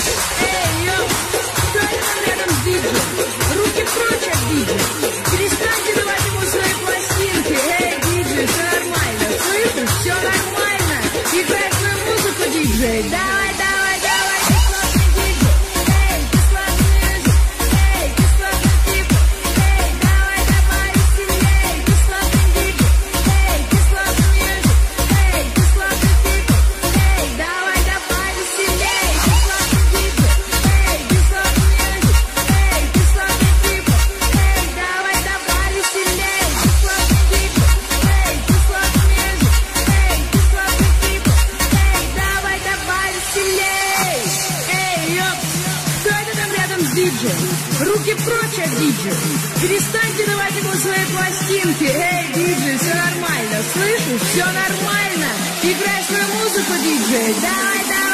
Эй, йоу, кто это там рядом с диджеем? Руки прочь от диджея. Перестаньте давать ему свои пластинки. Эй, диджей, все нормально. Слышишь, все нормально. Играй свою музыку, диджей. Давай, давай, давай, ты классный диджей. Эй, ты классный мьюзик. Эй, ты классный тип. Эй, давай, давай, веселей. Ты классный диджей. Эй, ты классный мьюзик. Эй, ты классный тип. Эй, давай, давай, веселей. Ты классный диджей. Эй, ты классный мьюзик. Эй, ты классный тип. Эй, давай, давай, веселей. Ты классный диджей. Эй, ты классный мьюзик. Эй, ты классный тип. Эй, давай, давай, веселей. Эй, ёп, кто это там рядом с диджеем? Руки прочь от диджея. Перестаньте давать ему свои пластинки. Эй, диджей, все нормально. Слышишь, все нормально. Играй свою музыку, диджей. Давай, давай.